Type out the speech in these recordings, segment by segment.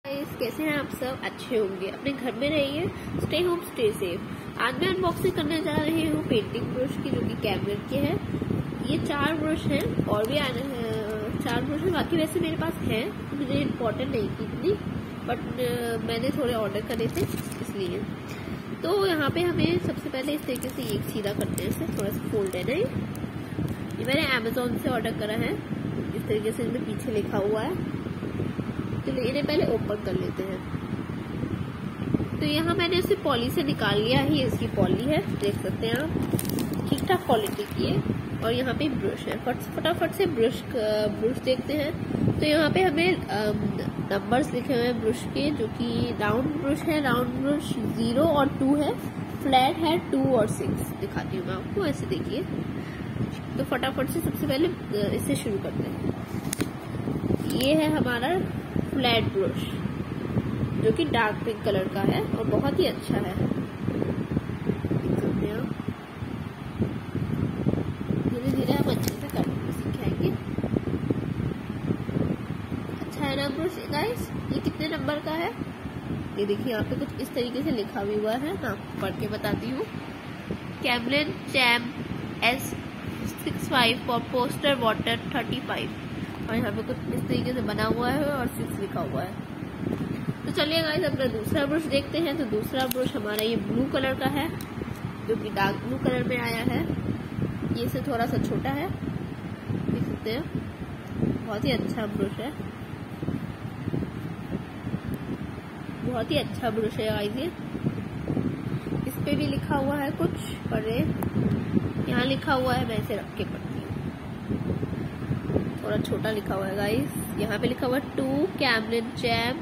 कैसे हैं आप सब? अच्छे होंगे। अपने घर में रहिए, स्टे होम स्टे सेफ। आज मैं अनबॉक्सिंग करने जा रही हूँ पेंटिंग ब्रश की, जो कि कैमलिन के है। ये 4 ब्रश हैं और भी आने हैं 4 ब्रश हैं। बाकी वैसे मेरे पास हैं, मुझे इम्पोर्टेंट नहीं थी इतनी, बट मैंने थोड़े ऑर्डर करे थे इसलिए। तो यहाँ पे हमें सबसे पहले इस तरीके से एक सीधा करते हैं, इसे थोड़ा सा फोल्ड है ना। ये मैंने अमेजोन से ऑर्डर करा है। इस तरीके से इसमें पीछे लिखा हुआ है, तो इन्हें पहले ओपन कर लेते हैं। तो यहाँ मैंने इसे पॉली से निकाल लिया है। ये इसकी पॉली है, देख सकते हैं आप, ठीक ठाक क्वालिटी की है। और यहाँ पे ब्रश है। फटाफट से ब्रश देखते हैं। तो यहाँ पे हमें नंबर्स लिखे हुए हैं ब्रश के, जो कि राउंड ब्रश है। राउंड ब्रश 0 और 2 है, फ्लैट है 2 और 6। दिखाती हूँ मैं आपको, ऐसे देखिए। तो फटाफट से सबसे पहले इससे शुरू करते हैं। ये है हमारा फ्लैट ब्रश, जो कि डार्क पिंक कलर का है और बहुत ही अच्छा है। धीरे धीरे हम अच्छे से करना सीखेंगे। अच्छा है ना ब्रश गाइस? ये कितने नंबर का है ये देखिए, यहाँ पे कुछ इस तरीके से लिखा भी हुआ है ना, पढ़ के बताती हूँ। कैमलिन चैम S65 फॉर पोस्टर वाटर 35। और यहाँ पे कुछ इस तरीके से बना हुआ है और 6 लिखा हुआ है। तो चलिए गाइस, अपना दूसरा ब्रश देखते हैं। तो दूसरा ब्रश हमारा ये ब्लू कलर का है, जो कि डार्क ब्लू कलर में आया है। ये से थोड़ा सा छोटा है, देख सकते हैं। बहुत ही अच्छा ब्रश है, बहुत ही अच्छा ब्रश है गाइस। ये इस पे भी लिखा हुआ है कुछ, पर यहाँ लिखा हुआ है, मैं इसे रख के पढ़ती हूँ। थोड़ा छोटा लिखा हुआ है गाइस। यहाँ पे लिखा हुआ है 2 कैमलिन चैम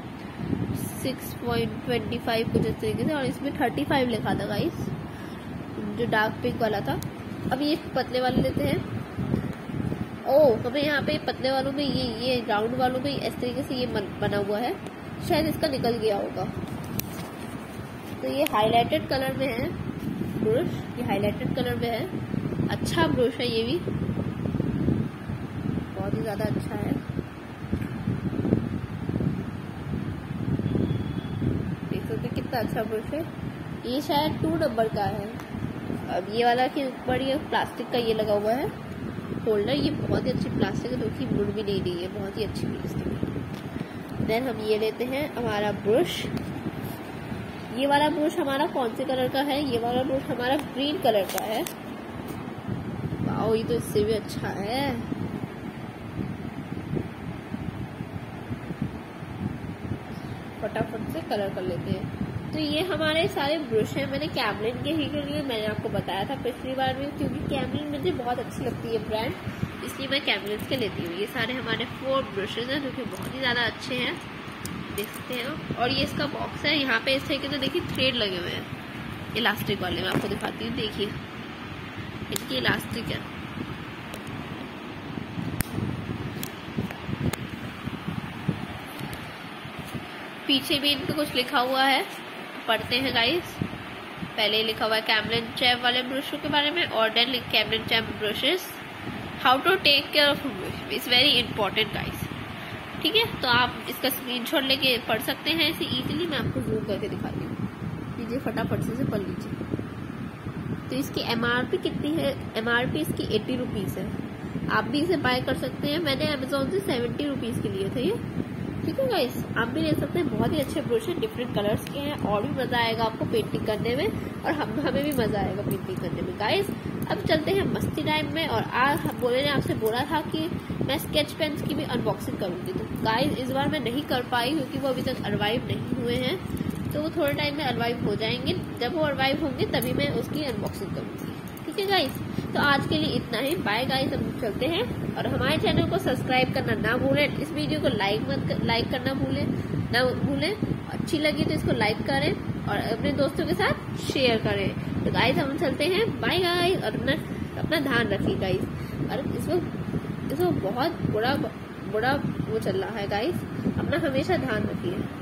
6.25 कुछ इस तरीके से, और इसमें 35 लिखा था गाइस, जो डार्क पिंक वाला था। अब ये पतले वाले लेते हैं। हमें यहाँ पे पतले वालों में ये राउंड वालों में इस तरीके से ये बना हुआ है, शायद इसका निकल गया होगा। तो ये हाईलाइटेड कलर में है ब्रश, ये हाईलाइटेड कलर में है। अच्छा ब्रश है ये भी, बहुत ही ज्यादा अच्छा है। देख सकते कितना अच्छा ब्रश है। ये शायद 2 नंबर का है। अब ये वाला के ऊपर ये प्लास्टिक का ये लगा हुआ है होल्डर। ये बहुत ही अच्छी प्लास्टिक है, जो कि मुड़ भी नहीं रही है, बहुत ही अच्छी प्लास्टिक है। देन हम ये लेते हैं हमारा ब्रश। ये वाला ब्रश हमारा कौन से कलर का है? ये वाला ब्रश हमारा ग्रीन कलर का है। वाओ, ये तो इससे भी अच्छा है। फटाफट से कलर कर लेते हैं। तो ये हमारे सारे ब्रश हैं। मैंने कैमलिन के ही के लिए मैंने आपको बताया था पिछली बार में, क्योंकि कैमलिन मुझे बहुत अच्छी लगती है ब्रांड, इसलिए मैं कैमलिन के लेती हूँ। ये सारे हमारे 4 ब्रशेज हैं, जो कि बहुत ही ज्यादा अच्छे हैं, देख सकते हैं। और ये इसका बॉक्स है। यहाँ पे इस तरीके से देखिए थ्रेड लगे हुए हैं, इलास्टिक वाले। मैं आपको दिखाती हूँ, देखिए इनकी इलास्टिक है। पीछे भी इनका कुछ लिखा हुआ है, पढ़ते हैं गाइस। पहले लिखा हुआ है कैमलिन चैम वाले ब्रशों के बारे में, और देन कैमलिन चैम brushes, how to take care of brush, it's very important guys. ठीक है, तो आप इसका स्क्रीनशॉट लेके पढ़ सकते हैं इसे इजीली। मैं आपको जूम करके दिखाती हूँ, लीजिए फटाफट से पढ़ लीजिए। तो इसकी MRP कितनी है? MRP इसकी 80 रुपीज है। आप भी इसे बाय कर सकते हैं। मैंने अमेजोन से 70 रुपीज के लिए थे ये। ठीक है गाइस, आप भी ले सकते हैं। बहुत ही अच्छे ब्रश हैं, डिफरेंट कलर्स के हैं, और भी मजा आएगा आपको पेंटिंग करने में, और हमें भी मजा आएगा पेंटिंग करने में गाइस। अब चलते हैं मस्ती टाइम में। और आज बोले ने आपसे बोला था कि मैं स्केच पेन्स की भी अनबॉक्सिंग करूंगी। तो गाइस इस बार मैं नहीं कर पाई, क्योंकि वो अभी तक अरवाइव नहीं हुए हैं। तो वो थोड़े टाइम में अरवाइव हो जाएंगे। जब वो अरवाइव होंगे तभी मैं उसकी अनबॉक्सिंग करूंगी। ठीक है गाइस, तो आज के लिए इतना ही। बाय गाइस, हम चलते हैं। और हमारे चैनल को सब्सक्राइब करना ना भूलें। इस वीडियो को लाइक करना ना भूलें। अच्छी लगी तो इसको लाइक करें और अपने दोस्तों के साथ शेयर करें। तो गाइस हम चलते हैं, बाय गाइस। और अपना ध्यान रखिए गाइस। और इसमें बहुत बड़ा वो चल रहा है गाइस, अपना हमेशा ध्यान रखिए।